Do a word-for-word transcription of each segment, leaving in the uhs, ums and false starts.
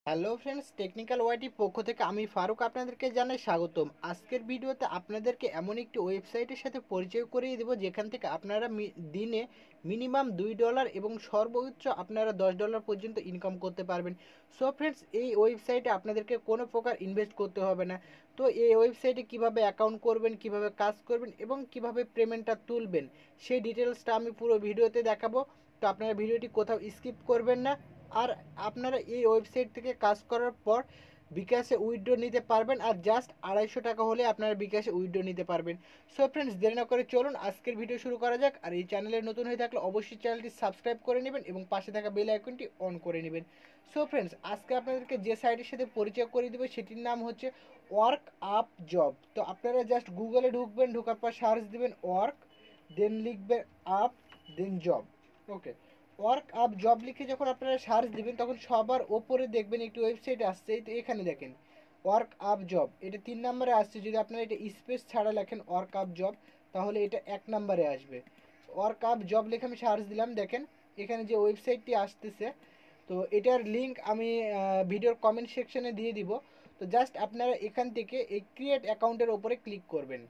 Hello friends, technical ওয়াইটির পক্ষ থেকে আমি ফারুক আপনাদেরকে জানাই স্বাগতম। আজকের ভিডিওতে আপনাদেরকে এমন একটি ওয়েবসাইটের সাথে পরিচয় করিয়ে দেবো যেখান থেকে আপনারা দিনে মিনিমাম দুই ডলার এবং সর্বোচ্চ আপনারা দশ ডলার পর্যন্ত ইনকাম করতে পারবেন। সো ফ্রেন্ডস, এই ওয়েবসাইটে আপনাদেরকে কোনো প্রকার ইনভেস্ট করতে হবে না। তো এই ওয়েবসাইটে কিভাবে অ্যাকাউন্ট করবেন, কিভাবে কাজ করবেন এবং কিভাবে পেমেন্টটা তুলবেন, সেই ডিটেলসটা আমি পুরো ভিডিওতে দেখাবো। তো আপনারা ভিডিওটি কোথাও স্কিপ করবেন না। আর আপনারা এই ওয়েবসাইট থেকে কাজ করার পর বিকাশে উইথড্র নিতে পারবেন, আর জাস্ট আড়াইশো টাকা হলে আপনারা বিকাশে উইথড্র নিতে পারবেন। সো ফ্রেন্ডস, দেরি না করে চলুন আজকের ভিডিও শুরু করা যাক। আর এই চ্যানেলে নতুন হয়ে থাকলে অবশ্যই চ্যানেলটি সাবস্ক্রাইব করে নেবেন এবং পাশে থাকা বেল আইকনটি অন করে নেবেন। সো ফ্রেন্ডস, আজকে আপনাদেরকে যে সাইটের সাথে পরিচয় করে দেবো সেটির নাম হচ্ছে ওয়ার্ক আপ জব। তো আপনারা জাস্ট গুগলে ঢুকবেন, ঢোকার পর সার্চ দেবেন ওয়ার্ক, দেন লিখবেন up, then job. Okay, work up job লিখে যখন আপনারা সার্চ দিবেন তখন সবার ওপরে দেখবেন একটি ওয়েবসাইট আসছে। তো এখানে দেখেন ওয়ার্ক আপ জব, এটা তিন নম্বরে আসছে। যদি আপনারা এটা স্পেস ছাড়া লেখেন ওয়ার্ক আপ জব, তাহলে এটা এক নম্বরে আসবে। ওয়ার্ক আপ জব লিখে আমি সার্চ দিলাম, দেখেন এখানে যে ওয়েবসাইটটি আসতেছে, তো এটার লিঙ্ক আমি ভিডিওর কমেন্ট সেকশনে দিয়ে দিব। তো জাস্ট আপনারা এখান থেকে এই ক্রিয়েট অ্যাকাউন্টের ওপরে ক্লিক করবেন।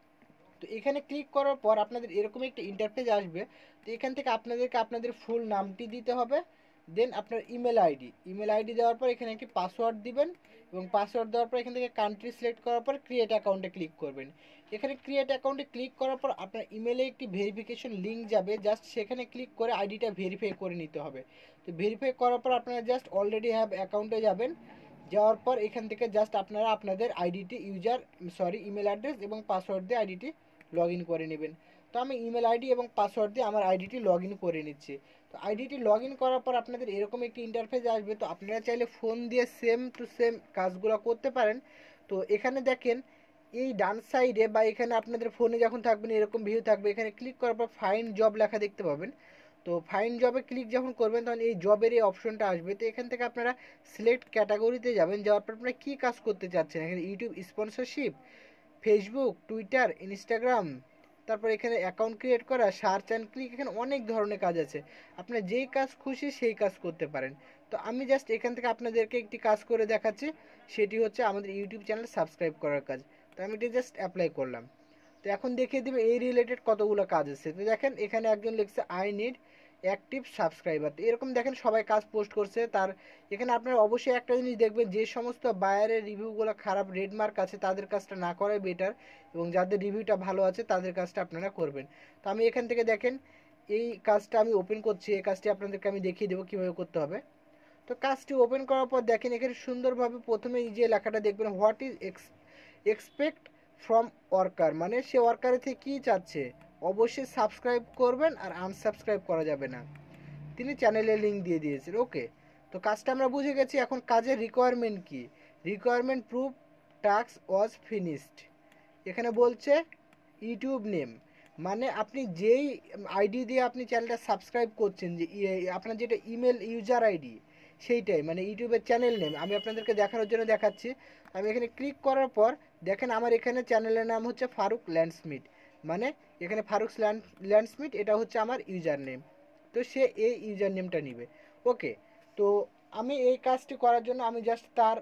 তো এখানে ক্লিক করার পর আপনাদের এরকম একটা ইন্টারফেস আসবে। তো এখান থেকে আপনাদেরকে আপনাদের ফুল নামটি দিতে হবে, দেন আপনার ইমেল আইডি ইমেল আইডি দেওয়ার পর এখানে একটি পাসওয়ার্ড দিবেন, এবং পাসওয়ার্ড দেওয়ার পর এখান থেকে কান্ট্রি সিলেক্ট করার পর ক্রিয়েট অ্যাকাউন্টে ক্লিক করবেন। এখানে ক্রিয়েট অ্যাকাউন্টে ক্লিক করার পর আপনার ইমেলে একটি ভেরিফিকেশন লিঙ্ক যাবে, জাস্ট সেখানে ক্লিক করে আইডিটা ভেরিফাই করে নিতে হবে। তো ভেরিফাই করার পর আপনারা জাস্ট অলরেডি হ্যাভ অ্যাকাউন্টে যাবেন। যাওয়ার পর এখান থেকে জাস্ট আপনারা আপনাদের আইডিটি ইউজার সরি ইমেল অ্যাড্রেস এবং পাসওয়ার্ড দিয়ে আইডিটি লগ ইন করে নেবেন। তো আমি ইমেল আইডি এবং পাসওয়ার্ড দিয়ে আমার আইডিটি লগ ইন করে নিচ্ছি। তো আইডিটি লগ ইন করার পর আপনাদের এরকম একটি ইন্টারফেস আসবে। তো আপনারা চাইলে ফোন দিয়ে সেম টু সেম কাজগুলো করতে পারেন। তো এখানে দেখেন এই ডান সাইডে বা এখানে আপনাদের ফোনে যখন থাকবেন এরকম ভিউ থাকবে, এখানে ক্লিক করার পর ফাইন্ড জব লেখা দেখতে পাবেন। তো ফাইন্ড জবে ক্লিক যখন করবেন তখন এই জবের এই অপশনটা আসবে। তো এখান থেকে আপনারা সিলেক্ট ক্যাটাগরিতে যাবেন, যাওয়ার পর আপনারা কী কাজ করতে চাচ্ছেন। এখানে YouTube sponsorship, Facebook, Twitter, Instagram, তারপর এখানে অ্যাকাউন্ট ক্রিয়েট করা, সার্চ অ্যান্ড ক্লিক, এখানে অনেক ধরনের কাজ আছে। আপনার যেই কাজ খুশি সেই কাজ করতে পারেন। তো আমি জাস্ট এখান থেকে আপনাদেরকে একটি কাজ করে দেখাচ্ছি, সেটি হচ্ছে আমাদের ইউটিউব চ্যানেল সাবস্ক্রাইব করার কাজ। তো আমি এটি জাস্ট অ্যাপ্লাই করলাম। তো এখন দেখিয়ে দেবে এই রিলেটেড কতগুলো কাজ আছে। তো দেখেন এখানে একজন লিখছে আই নিড অ্যাক্টিভ সাবস্ক্রাইবার। তো এরকম দেখেন সবাই কাজ পোস্ট করছে। তার এখানে আপনারা অবশ্যই একটা জিনিস দেখবেন, যে সমস্ত বায়ারের রিভিউগুলো খারাপ, রেডমার্ক আছে, তাদের কাজটা না করাই বেটার, এবং যাদের রিভিউটা ভালো আছে তাদের কাজটা আপনারা করবেন। তো আমি এখান থেকে দেখেন এই কাজটা আমি ওপেন করছি, এই কাজটি আপনাদেরকে আমি দেখিয়ে দেবো কীভাবে করতে হবে। তো কাজটি ওপেন করার পর দেখেন এখানে সুন্দরভাবে প্রথমে এই যে লেখাটা দেখবেন, what is expect from worker, মানে সে ওয়ার্কারের থেকে কী চাচ্ছে। অবশ্যই সাবস্ক্রাইব করবেন, আর আনসাবস্ক্রাইব করা যাবে না। তিনি চ্যানেলের লিঙ্ক দিয়ে দিয়েছেন। ওকে, তো কাজটা আমরা বুঝে গেছি। এখন কাজের রিকোয়ারমেন্ট কি? Requirement proof task was finished. এখানে বলছে ইউটিউব নেম, মানে আপনি যেই আইডি দিয়ে আপনি চ্যানেলটা সাবস্ক্রাইব করছেন, যে আপনার যেটা ইমেল ইউজার আইডি সেইটাই, মানে ইউটিউবের চ্যানেল নেম আমি আপনাদেরকে দেখানোর জন্য দেখাচ্ছি। আমি এখানে ক্লিক করার পর দেখেন আমার এখানে চ্যানেলের নাম হচ্ছে ফারুক ল্যান্ডস্মিথ, মানে এখানে ফারুক ল্যান্ড ল্যান্ডস্মিথ এটা হচ্ছে আমার ইউজার নেম। তো সে এই ইউজার নেমটা নিবে। ওকে, তো আমি এই কাজটি করার জন্য আমি জাস্ট তার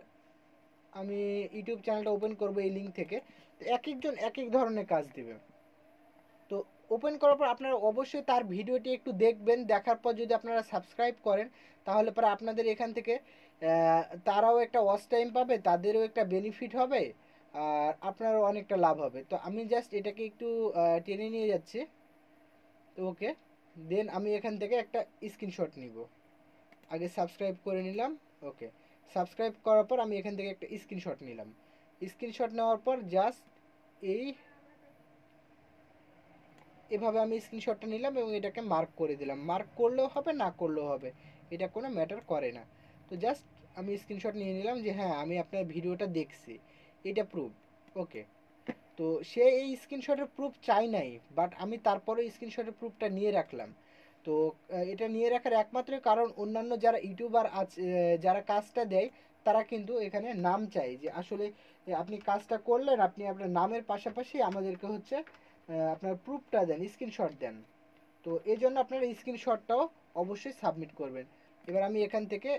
আমি ইউটিউব চ্যানেলটা ওপেন করব এই লিঙ্ক থেকে। তো এক একজন এক এক ধরনের কাজ দেবে। তো ওপেন করার পর আপনারা অবশ্যই তার ভিডিওটি একটু দেখবেন, দেখার পর যদি আপনারা সাবস্ক্রাইব করেন তাহলে পরে আপনাদের এখান থেকে তারাও একটা ওয়াচ টাইম পাবে, তাদেরও একটা বেনিফিট হবে, আর আপনারও অনেকটা লাভ হবে। তো আমি জাস্ট এটাকে একটু টেনে নিয়ে যাচ্ছি। তো ওকে, দেন আমি এখান থেকে একটা স্ক্রিনশট নিব। আগে সাবস্ক্রাইব করে নিলাম। ওকে, সাবস্ক্রাইব করার পর আমি এখান থেকে একটা স্ক্রিনশট নিলাম। স্ক্রিনশট নেওয়ার পর জাস্ট এই এভাবে আমি স্ক্রিনশটটা নিলাম এবং এটাকে মার্ক করে দিলাম। মার্ক করলেও হবে, না করলেও হবে, এটা কোনো ম্যাটার করে না। তো জাস্ট আমি স্ক্রিনশট নিয়ে নিলাম যে হ্যাঁ আমি আপনার ভিডিওটা দেখছি, এটা প্রুফ। ওকে, তো সে এই স্ক্রিনশটের প্রুফ চাই নাই, বাট আমি তারপরে স্ক্রিনশটের প্রুফটা নিয়ে রাখলাম। তো এটা নিয়ে রাখার একমাত্র কারণ অন্যান্য যারা ইউটিউবার আছে, যারা কাজটা দেয়, তারা কিন্তু এখানে নাম চাই, যে আসলে আপনি কাজটা করলেন, আপনি আপনার নামের পাশাপাশি আমাদেরকে হচ্ছে আপনার প্রুফটা দেন, স্ক্রিনশট দেন। তো এই জন্য আপনার স্ক্রিনশটটাও অবশ্যই সাবমিট করবেন। এবার আমি এখান থেকে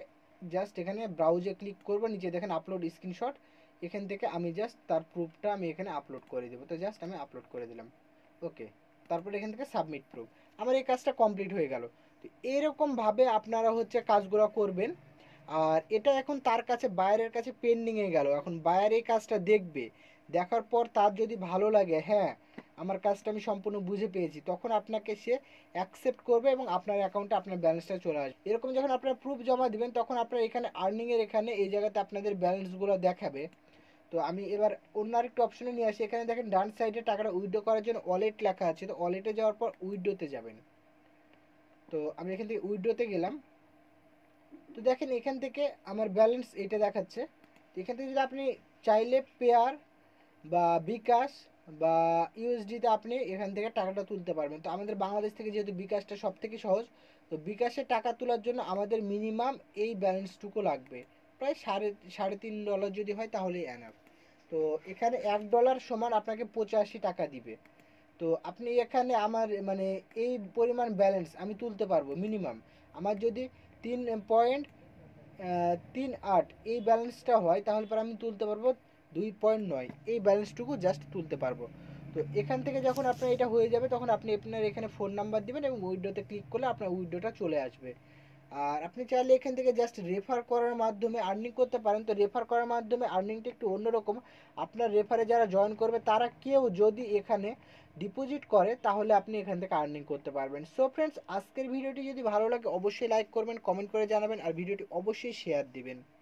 জাস্ট এখানে ব্রাউজে ক্লিক করব, নিচে দেখেন আপলোড স্ক্রিনশট, এখান থেকে আমি জাস্ট তার প্রুফটা আমি এখানে আপলোড করে দেবো। তো জাস্ট আমি আপলোড করে দিলাম, ওকে। তারপর এখান থেকে সাবমিট প্রুফ, আমার এই কাজটা কমপ্লিট হয়ে গেল। তো এরকমভাবে আপনারা হচ্ছে কাজগুলো করবেন। আর এটা এখন তার কাছে, বায়ারের কাছে পেন্ডিংয়ে গেল। এখন বায়ার এই কাজটা দেখবে, দেখার পর তার যদি ভালো লাগে, হ্যাঁ আমার কাজটা আমি সম্পূর্ণ বুঝে পেয়েছি, তখন আপনাকে সে অ্যাকসেপ্ট করবে এবং আপনার অ্যাকাউন্টে আপনার ব্যালেন্সটা চলে আসবে। এরকম যখন আপনারা প্রুফ জমা দিবেন, তখন আপনার এখানে আর্নিংয়ের এখানে এই জায়গাতে আপনাদের ব্যালেন্সগুলো দেখাবে। তো আমি এবার অন্য আরেকটা অপশনে নিয়ে আসি। এখানে দেখেন ডান সাইডে টাকাটা উইথড্র করার জন্য ওয়ালেট লেখা আছে, তো ওয়ালেটে যাওয়ার পর উইথড্রোতে যাবেন। তো আমি এখান থেকে উইথড্রোতে গেলাম। তো দেখেন এখান থেকে আমার ব্যালেন্স এটা দেখাচ্ছে। তো এখান থেকে যদি আপনি চাইলে পেয়ার বা বিকাশ বা ইউএসডিতে আপনি এখান থেকে টাকাটা তুলতে পারবেন। তো আমাদের বাংলাদেশ থেকে যেহেতু বিকাশটা সব থেকে সহজ, তো বিকাশে টাকা তোলার জন্য আমাদের মিনিমাম এই ব্যালেন্সটুকু লাগবে, প্রায় সাড়ে সাড়ে তিন ডলার যদি হয় তাহলেই এনাফ। তো এখানে এক ডলার সমান আপনাকে পঁচাশি টাকা দিবে। তো আপনি এখানে আমার মানে এই পরিমাণ ব্যালেন্স আমি তুলতে পারবো মিনিমাম। আমার যদি তিন পয়েন্ট তিন আট এই ব্যালেন্সটা হয়, তাহলে পর আমি তুলতে পারবো দুই পয়েন্ট নয়, এই ব্যালেন্সটুকু জাস্ট তুলতে পারবো। তো এখান থেকে যখন আপনার এটা হয়ে যাবে, তখন আপনি আপনার এখানে ফোন নাম্বার দিবেন এবং উইড্রোতে ক্লিক করলে আপনার উইড্রোটা চলে আসবে। আর আপনি চাইলে এখান থেকে জাস্ট রেফার করার মাধ্যমে আর্নিং করতে পারেন। তো রেফার করার মাধ্যমে আর্নিংটা একটু অন্যরকম। আপনার রেফারে যারা জয়েন করবে, তারা কেউ যদি এখানে ডিপোজিট করে, তাহলে আপনি এখান থেকে আর্নিং করতে পারবেন। সো ফ্রেন্ডস, আজকের ভিডিওটি যদি ভালো লাগে অবশ্যই লাইক করবেন, কমেন্ট করে জানাবেন, আর ভিডিওটি অবশ্যই শেয়ার দিবেন।